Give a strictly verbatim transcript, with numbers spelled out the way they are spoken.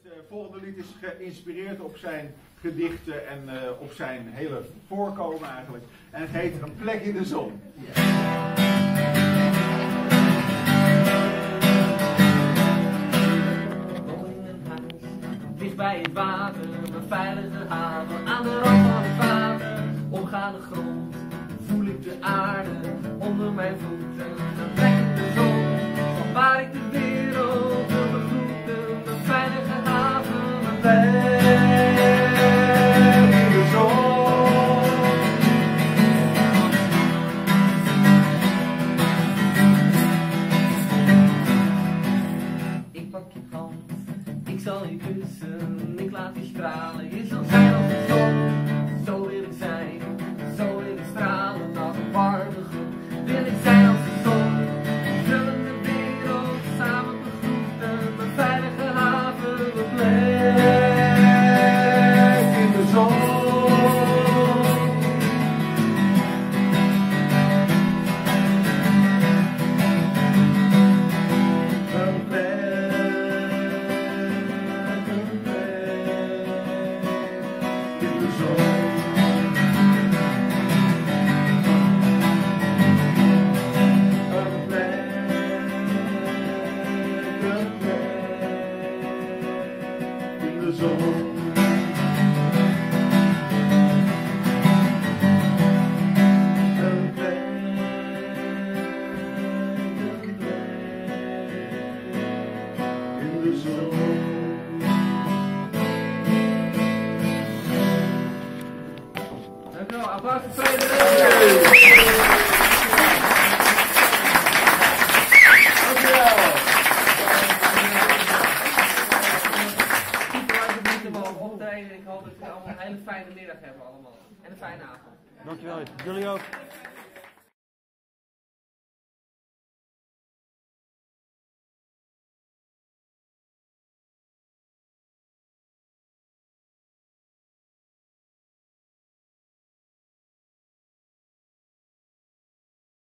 Het uh, volgende lied is geïnspireerd op zijn gedichten en uh, op zijn hele voorkomen eigenlijk. En het heet Een plek in de zon. Dicht bij het water, een veilige haven, aan de rand van het water, omgaande grond, voel ik de aarde onder mijn voeten, een plek in de zon, van waar ik de wereld wil begroeten, een veilige haven, een plek in de zon. Ik pak je hand, ik zal je kussen, ik laat je stralen, je zult zijn als de zon. Zo wil ik zijn, zo wil ik stralen, als een warme gloed. Wil ik zijn als de zon, we zullen de wereld samen begroeten. Een veilige haven, een plek in de zon. Een plek. Dankjewel, applaus voor Frederik. Dankjewel. Super leuk om te mogen optreden. Ik hoop dat jullie allemaal een hele fijne middag hebben allemaal. En een fijne avond. Dankjewel, jullie ook.